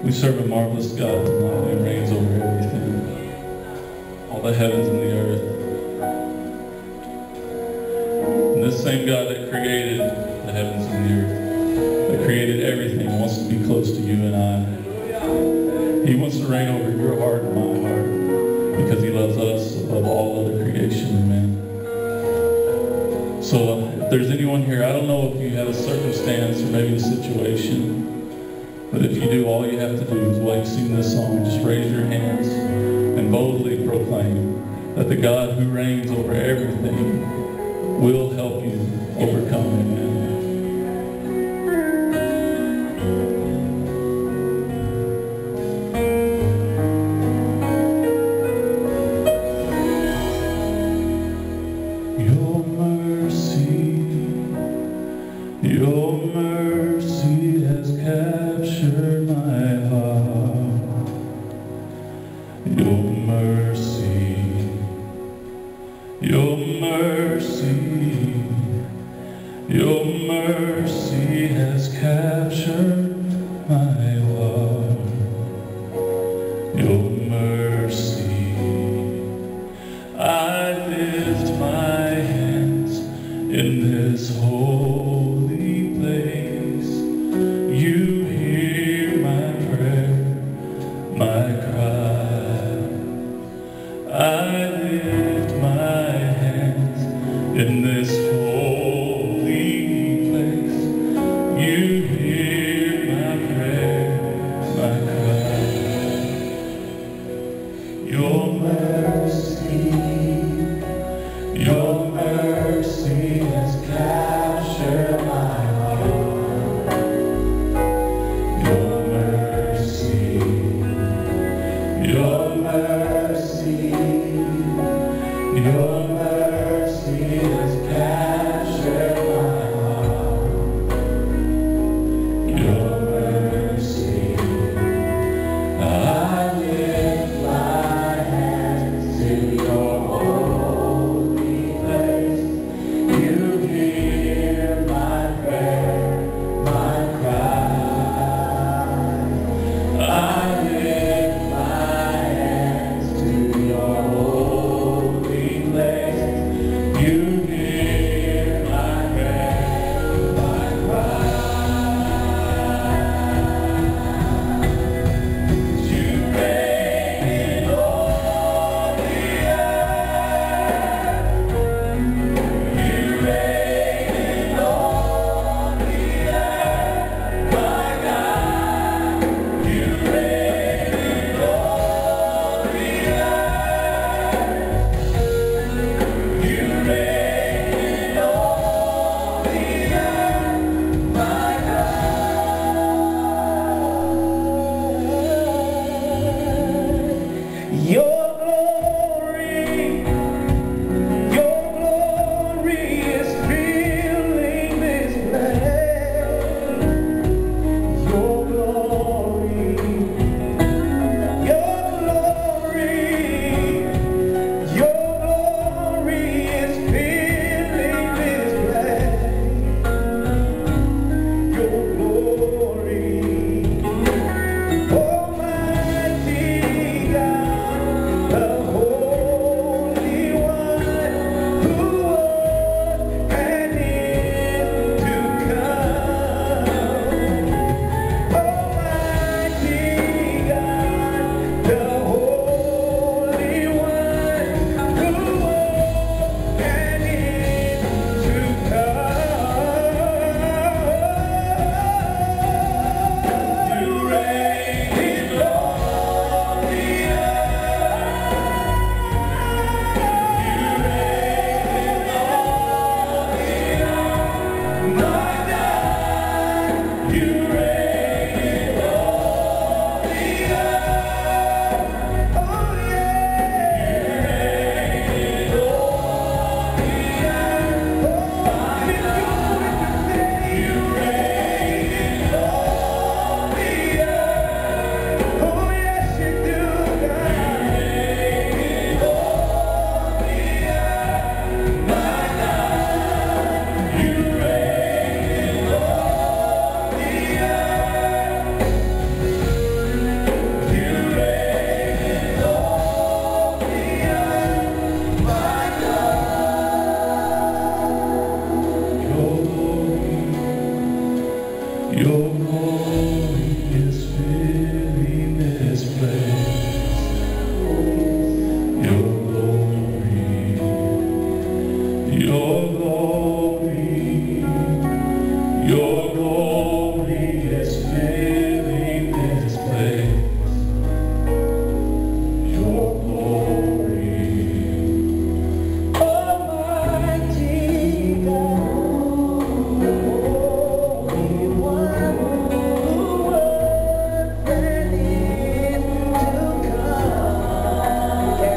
We serve a marvelous God tonight who reigns over everything, all the heavens and the earth. And this same God that created the heavens and the earth, that created everything, wants to be close to you and I. He wants to reign over your heart and my heart because he loves us above all other creation. Amen. So if there's anyone here, I don't know if you have a circumstance or maybe a situation, but if you do, all you have to do is while you sing this song, just raise your hands and boldly proclaim that the God who reigns over everything will help you overcome. Amen. Your mercy has captured my heart. Your mercy has captured my heart. Your mercy, I lift my hands in this holy place. You hear my prayer, my cry. I lift my hands in this holy place. You hear my prayer, Your glory is filling this place. Your glory, your glory, your glory is filling this place. Your glory, Almighty God, the Holy One, who was and is to come.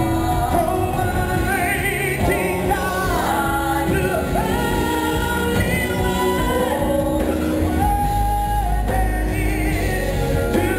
Almighty God, the Holy One, who was and is to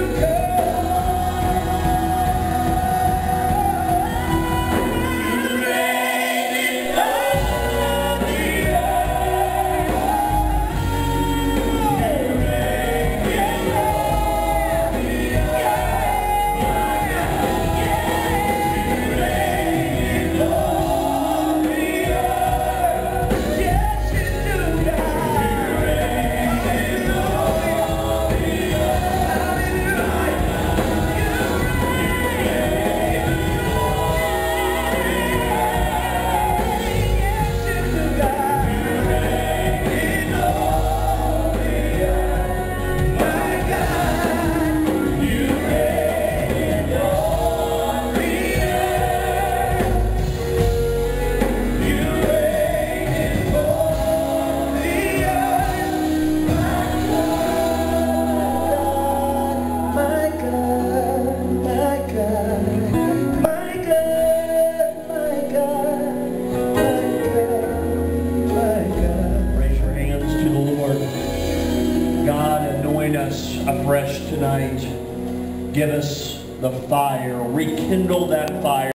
afresh tonight. Give us the fire, rekindle that fire.